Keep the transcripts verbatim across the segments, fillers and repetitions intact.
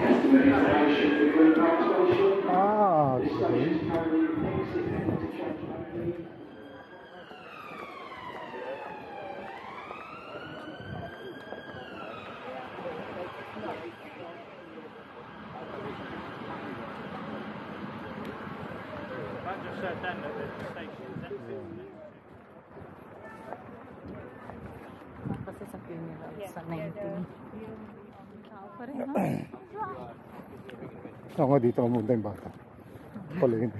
Ah, okay. Kasi sa funeral sa nineteen. Tao pa rin, no? Ako nga dito ang muna yung bata. Pala yun.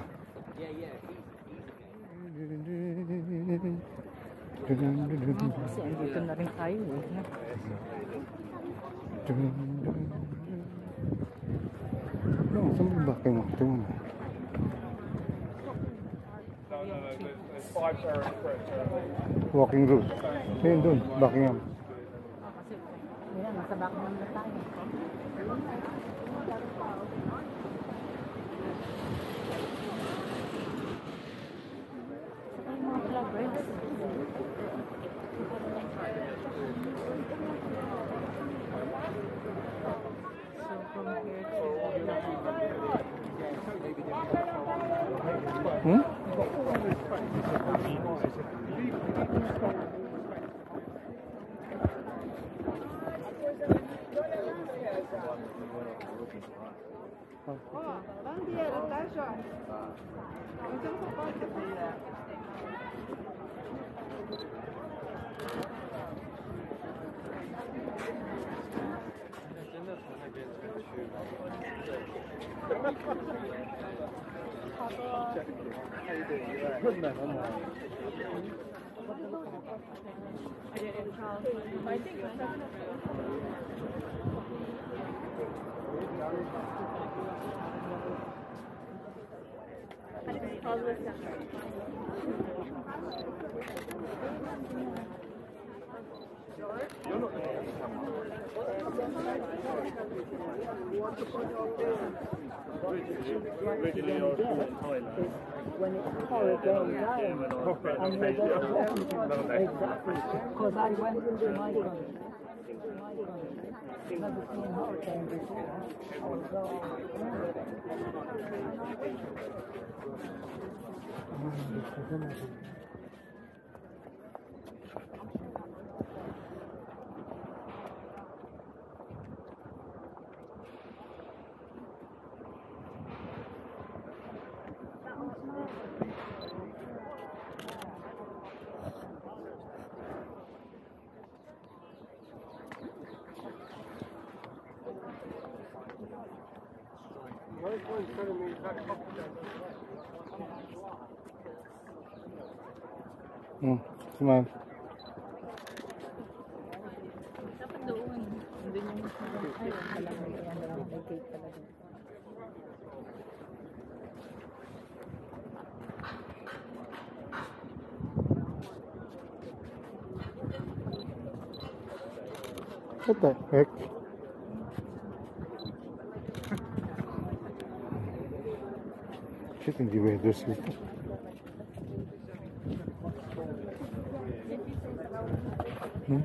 Kasi andito na rin tayo, eh. No, saan mo ba kayo mo? Ito mo. Walking route. Ayun doon, Buckingham. Kasi, yan, nasa Buckingham na tayo. Saka yung mga flowers. So, from here to... Hmm? Originally, I was born in Thailand. When it's hurricane down, and you're there, exactly, because I went to my country, my country, never seen hurricane before, so, Hmm, cuman dapat doon, hindi nyo mas ay, wala mo yan, wala mo may cake talaga. what the heck? Shit, hindi weather dito. Hmm?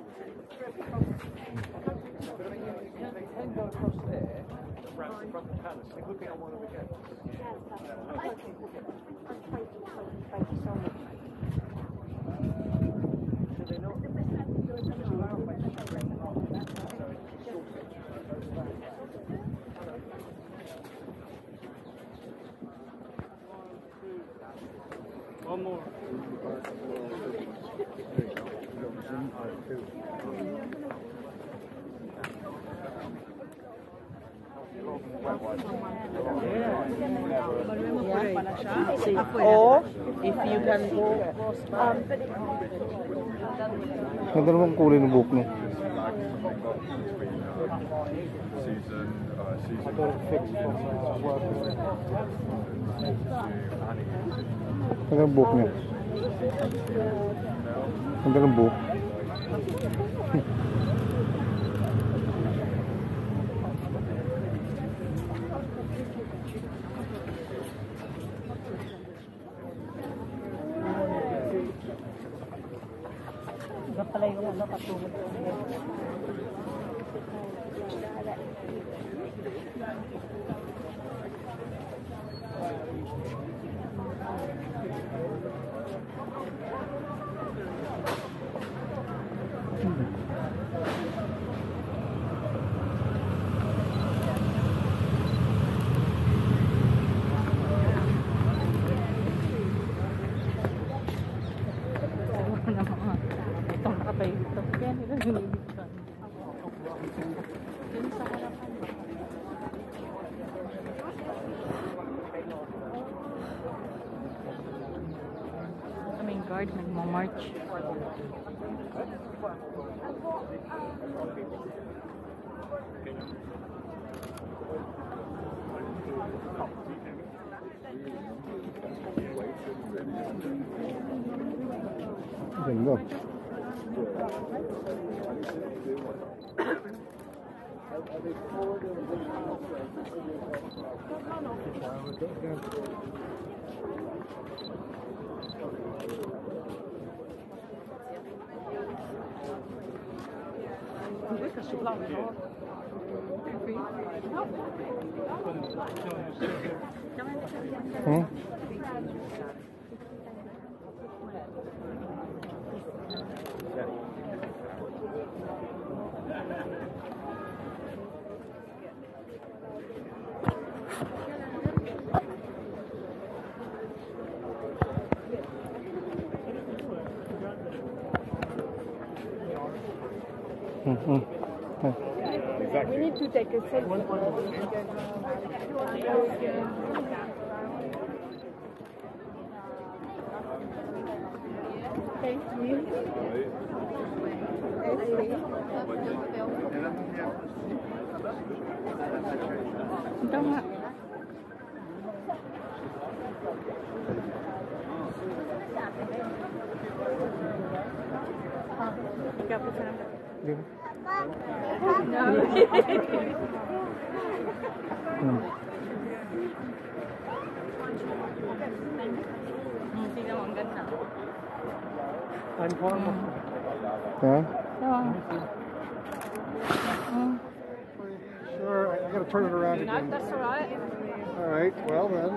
One more. Or if you can go um, Ganda naman kulay ng buhok niya. Ganda ng buhok niya. Ganda ng buhok. iba pala yung ano, katulad. March. Ganda. Hmm? Mm-hmm. We need to take a selfie. Thank you. Ito nga. Ikaw po sa naman. No. Hmm. Tingnan mo, ang ganda. Yeah? Oh. Oh. Sure, I gotta turn it around No, again. that's all right. All right, well then.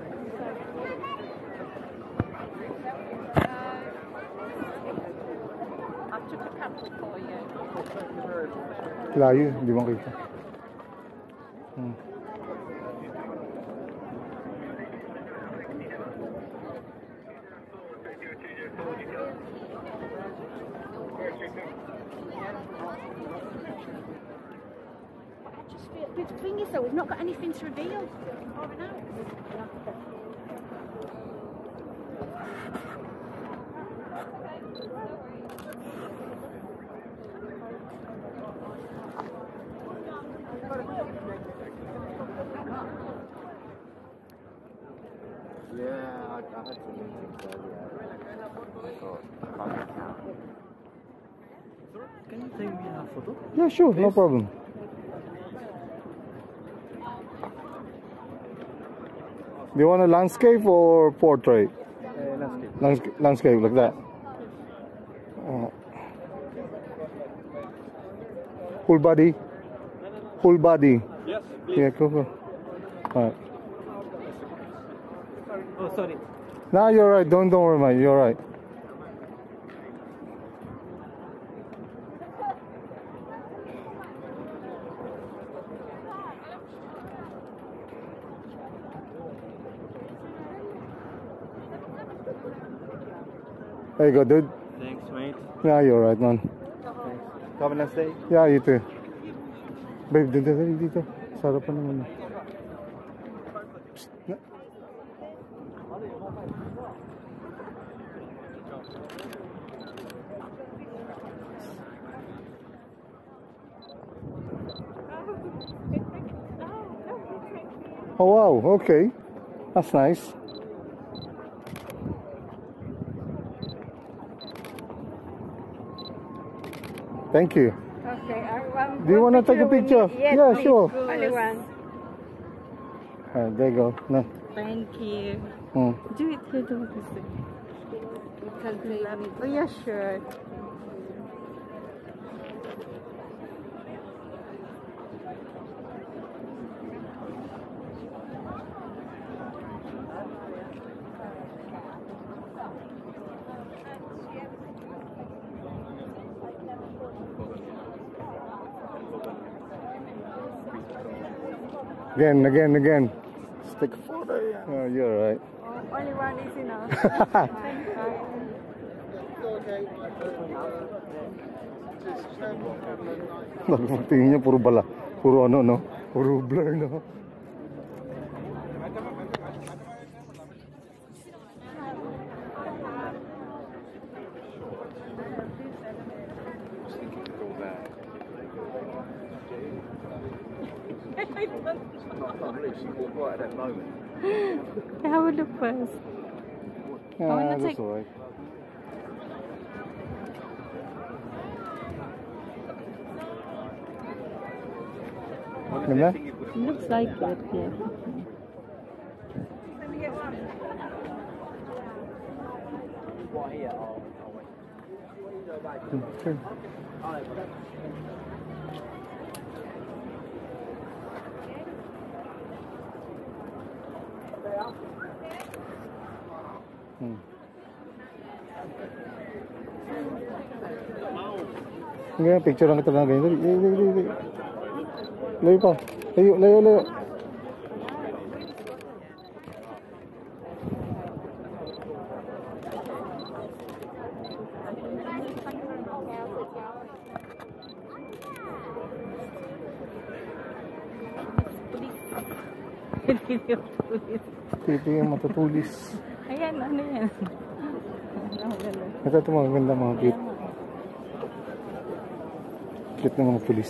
I took a couple for you. Layo, hindi mo kita. Hmm. The thing is though, we've not got anything to reveal. Oh, no. Yeah, I, I had some meetings earlier. I thought, I can't count. Can you take me a photo? Yeah, sure, no problem. Do you want a landscape or portrait? Uh, landscape. Landscape, landscape like that. Uh, full body. Full body. Yes, please. Yeah, cool, cool. All right. Oh, sorry. No, you're right. Don't don't worry, man. You're right. There you go, dude. Thanks, mate. Yeah, you're right, man. Thanks. Have a nice day. Yeah, you too. Babe, dito, dito, dito. Sarap pa naman. Psst. Na- Oh wow, okay. That's nice. Thank you. Okay, I want. Do you want to take a picture? Yes, Yeah, please. sure. Only one. Alright, there you go. No. Thank you. Mm. Do it here, do it. Oh, yeah, sure. Again, again, again. Let's take a photo. Yeah. Oh, you're right. Oh, only one is enough. Tingin niya, puro bala. Puro ano, no? Puro blur, no? I can't believe she walked right at that moment. Have a look first. Yeah, wanna that's take- alright. Ganda? Looks like it, yeah. Okay. Hmm. Nga, picture lang kita na ganyan. Dali, dali, dali, dali. Layo pa. Layo, layo, layo. Pipi yung matutulis. Ayan, ano yan? Ito ito mga ganda, mga cute. Cute ng mga pulis.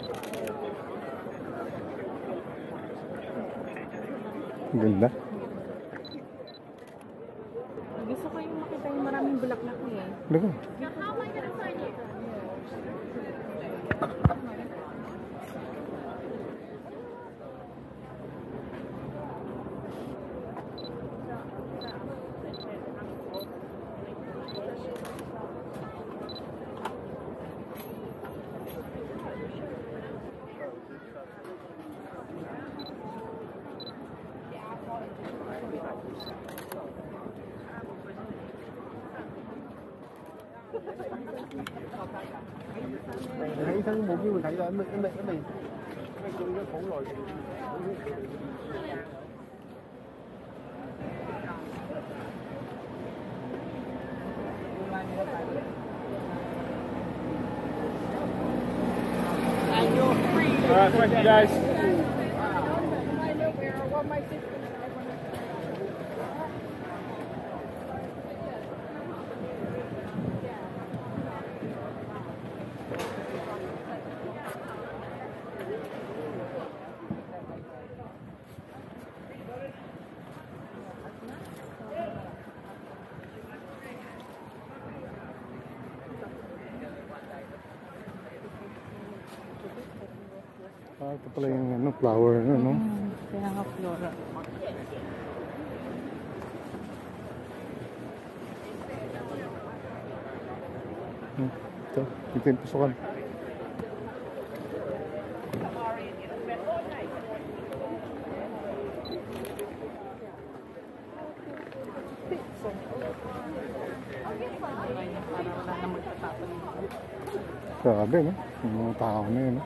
Ganda. Gusto ko yung makita yung maraming bulaklak niya eh. Ganda. 睇親冇機會睇到，因為因為因為因為做咗好耐嘅。 All right, thank you guys. Ah, ito pala yung ano, flower, ano, no? Hmm, kaya nga flora. Hmm. Ito, ito yung pasukan. Grabe, no? Yung mga tao na yun, no?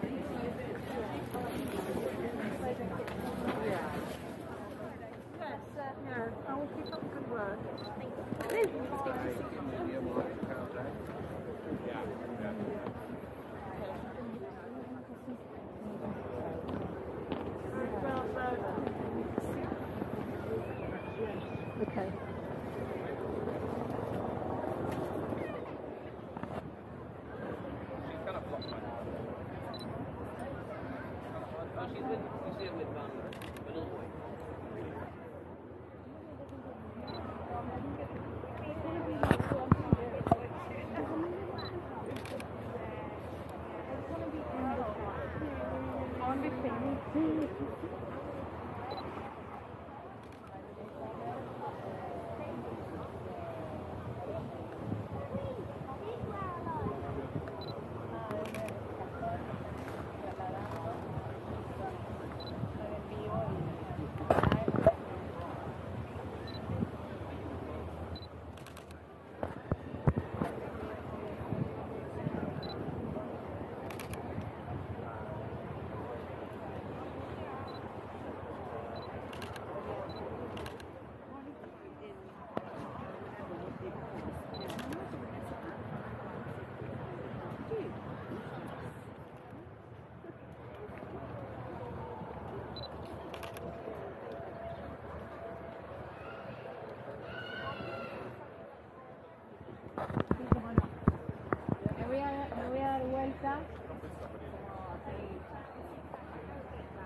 Okay.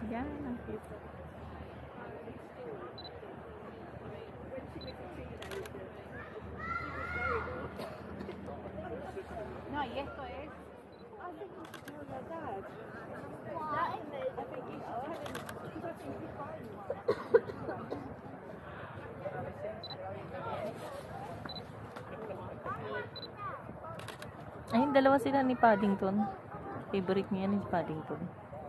Yan, ang cute. No, y esto es. I think you should tell your dad. That is it. I think you should tell him. Because I think he's buying one. Ay, dalawa sila ni Paddington. Favorite niya ni Paddington.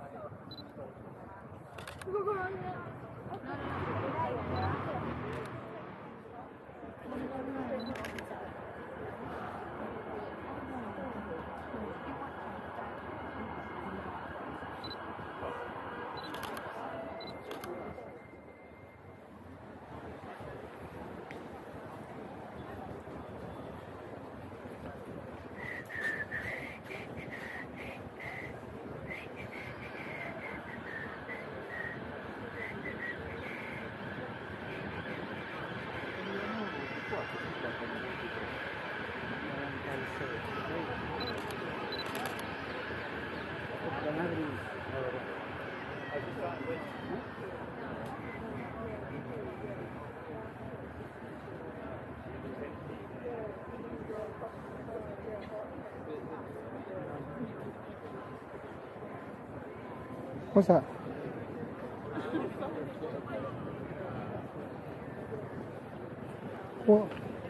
What's that? What?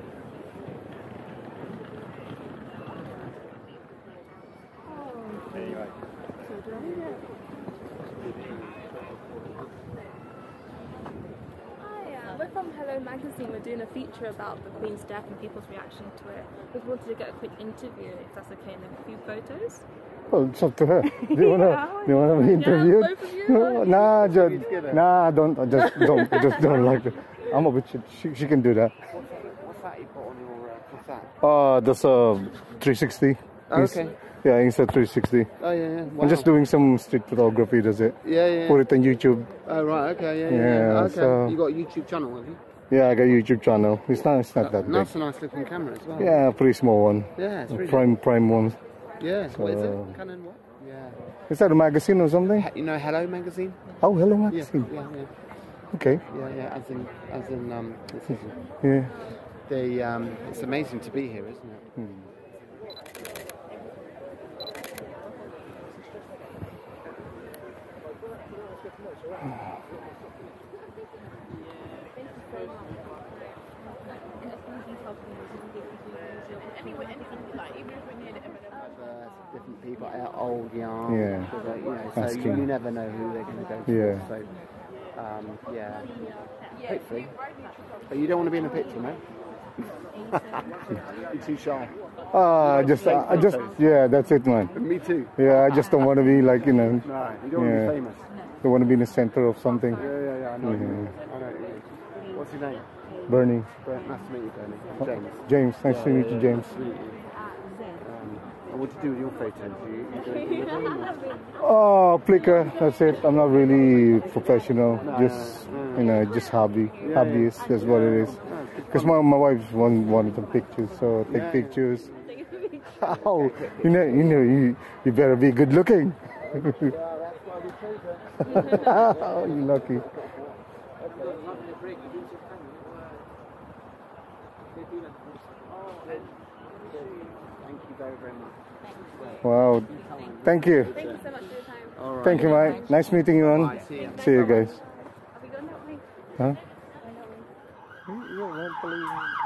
We're from Hello Magazine. We're doing a feature about the Queen's death and people's reaction to it. We wanted to get a quick interview, if that's okay, and a few photos. Well, it's up to her. Do you wanna? Yeah, do you wanna be interviewed? Yeah, both of you. No, nah, just, nah, don't, I just don't, I just don't like it. I'm a bit. She, she can do that. What's that you put on your, uh, what's that? Uh, that's a three sixty. Oh, Ins- okay. Yeah, it's a three sixty. Oh, yeah, yeah. Wow. I'm just doing some street photography. Does it? Yeah, yeah. Put it on YouTube. Oh, right, okay, yeah, yeah. Yeah, yeah. Okay. so- You got a YouTube channel, have you? Yeah, I got a YouTube channel. It's not, it's not that big. That's a nice looking camera as well. Yeah, pretty small one. Yeah, it's really Prime, prime one. Yeah, what is So- it? Canon what? Yeah. Is that a magazine or something? You know Hello Magazine? Oh, Hello Yeah, Magazine. yeah, yeah. Okay. Yeah, yeah, as in, as in, um, this is, Yeah. the, um, it's amazing to be here, isn't it? Hmm. Uh, different people, uh, old, young, Yeah. so that, you know, That's so you, true. you never know who they're going to go to. Yeah. So, um, yeah, hopefully. But you don't want to be in a picture, no? You're too shy. Uh, just, uh, I just, yeah, that's it, man. Me too. Yeah, I just don't want to be like, you know, No, you don't want to Yeah. be famous. don't want to be in the center of something. Yeah, yeah, yeah, I know. what you Yeah. mean. I know. what you mean. What's your name? Bernie. Bert, nice to meet you, Bernie. I'm James. James, nice to meet you, Yeah, James. nice to meet you. Um, and what do you do with your photos? Do you, you do anything with them? Oh, Flickr, that's it. I'm not really professional. No, Just, no, no. you know, just hobby. Yeah, Hobbyist, that's what it is. No, it's good Because fun. my, my wife wanted, wanted some pictures, so take Yeah. pictures. Oh, you know, you know, you, you better be good looking. Yeah, that's why we chose it. Oh, you lucky. Thank you very, very much. Wow. Thank you. Thank you so much for your time. All right. Thank you, mate. Nice meeting you, man. Bye, see ya. See you guys. Are we going that way? Huh? Going that way. You won't believe